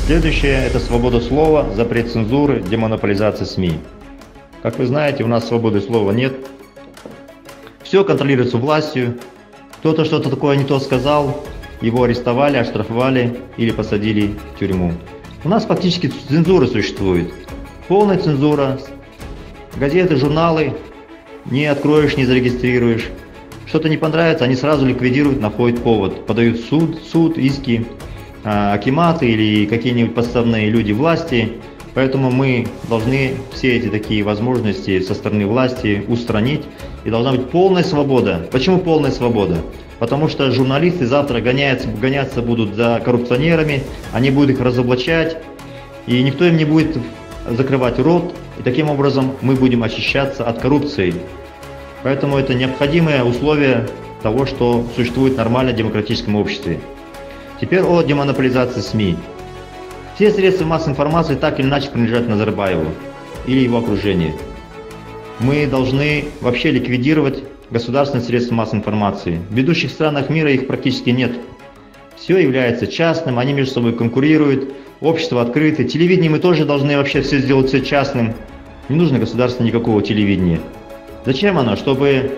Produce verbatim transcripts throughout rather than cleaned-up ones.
Следующее – это свобода слова, запрет цензуры, демонополизация СМИ. Как вы знаете, у нас свободы слова нет. Все контролируется властью. Кто-то что-то такое не то сказал, его арестовали, оштрафовали или посадили в тюрьму. У нас фактически цензура существует. Полная цензура. Газеты, журналы не откроешь, не зарегистрируешь. Что-то не понравится, они сразу ликвидируют, находят повод. Подают в суд, суд, иски, акиматы или какие-нибудь подставные люди власти. Поэтому мы должны все эти такие возможности со стороны власти устранить. И должна быть полная свобода. Почему полная свобода? Потому что журналисты завтра гоняются, гоняться будут за коррупционерами, они будут их разоблачать, и никто им не будет закрывать рот. И таким образом мы будем очищаться от коррупции. Поэтому это необходимое условие того, что существует в нормальном демократическом обществе. Теперь о демонополизации СМИ. Все средства массовой информации так или иначе принадлежат Назарбаеву или его окружению. Мы должны вообще ликвидировать государственные средства массовой информации. В ведущих странах мира их практически нет. Все является частным, они между собой конкурируют, общество открыто. Телевидение мы тоже должны вообще все сделать все частным. Не нужно государственного никакого телевидения. Зачем оно? Чтобы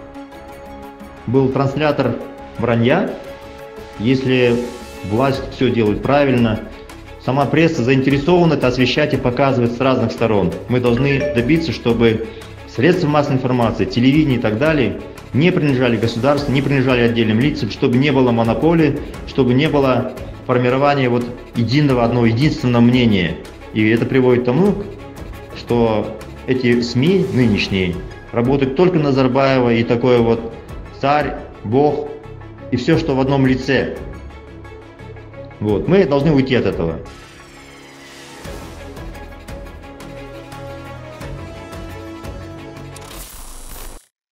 был транслятор вранья, если власть все делает правильно. Сама пресса заинтересована это освещать и показывать с разных сторон. Мы должны добиться, чтобы средства массовой информации, телевидение и так далее не принадлежали государству, не принадлежали отдельным лицам, чтобы не было монополии, чтобы не было формирования вот единого, одного единственного мнения. И это приводит к тому, что эти СМИ нынешние работают только на Назарбаева и такой вот царь, бог и все, что в одном лице. Вот. Мы должны уйти от этого.